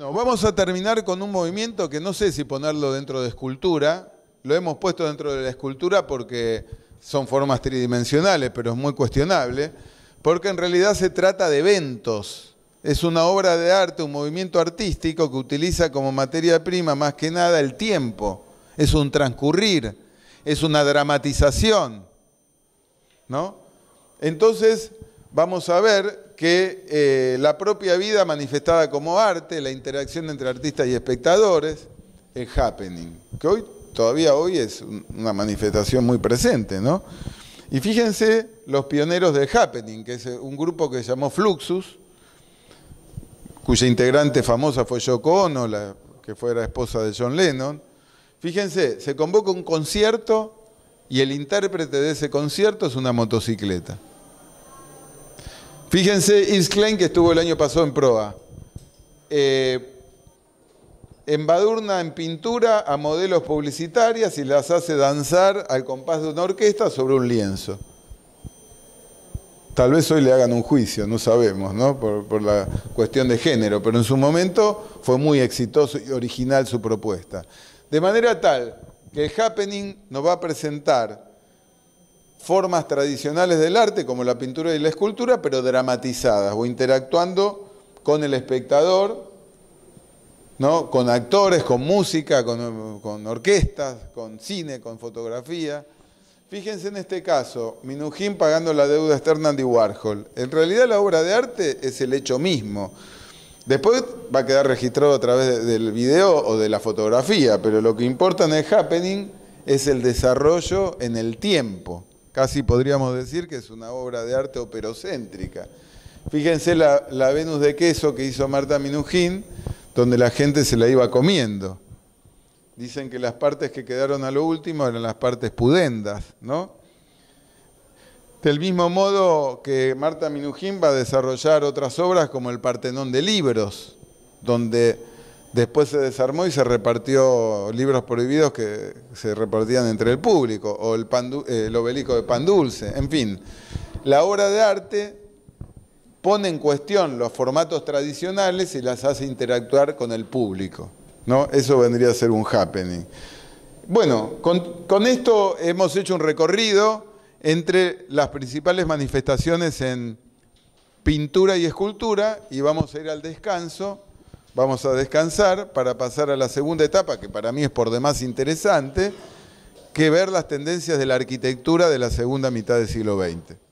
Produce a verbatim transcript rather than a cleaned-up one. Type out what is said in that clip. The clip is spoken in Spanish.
No, vamos a terminar con un movimiento que no sé si ponerlo dentro de escultura. Lo hemos puesto dentro de la escultura porque son formas tridimensionales, pero es muy cuestionable, porque en realidad se trata de eventos. Es una obra de arte, un movimiento artístico que utiliza como materia prima más que nada el tiempo. Es un transcurrir, es una dramatización, ¿no? Entonces vamos a ver que eh, la propia vida manifestada como arte, la interacción entre artistas y espectadores, el happening, que hoy, todavía hoy es una manifestación muy presente, ¿no? Y fíjense los pioneros del happening, que es un grupo que se llamó Fluxus, cuya integrante famosa fue Yoko Ono, la que fue la esposa de John Lennon. Fíjense, se convoca un concierto y el intérprete de ese concierto es una motocicleta. Fíjense, Yves Klein, que estuvo el año pasado en proa, eh, embadurna en pintura a modelos publicitarias y las hace danzar al compás de una orquesta sobre un lienzo. Tal vez hoy le hagan un juicio, no sabemos, ¿no? Por, por la cuestión de género, pero en su momento fue muy exitoso y original su propuesta. De manera tal que el happening nos va a presentar formas tradicionales del arte, como la pintura y la escultura, pero dramatizadas o interactuando con el espectador, ¿no? Con actores, con música, con, con orquestas, con cine, con fotografía. Fíjense en este caso, Minujín pagando la deuda externa a Andy Warhol. En realidad la obra de arte es el hecho mismo. Después va a quedar registrado a través del video o de la fotografía, pero lo que importa en el happening es el desarrollo en el tiempo. Casi podríamos decir que es una obra de arte operocéntrica. Fíjense la, la Venus de queso que hizo Marta Minujín, donde la gente se la iba comiendo. Dicen que las partes que quedaron a lo último eran las partes pudendas, ¿no? Del mismo modo que Marta Minujín va a desarrollar otras obras como el Partenón de libros, donde después se desarmó y se repartió libros prohibidos que se repartían entre el público, o el, pan, el obelisco de pan dulce, en fin. La obra de arte pone en cuestión los formatos tradicionales y las hace interactuar con el público, ¿no? Eso vendría a ser un happening. Bueno, con, con esto hemos hecho un recorrido entre las principales manifestaciones en pintura y escultura y vamos a ir al descanso. Vamos a descansar para pasar a la segunda etapa, que para mí es por demás interesante, que ver las tendencias de la arquitectura de la segunda mitad del siglo veinte.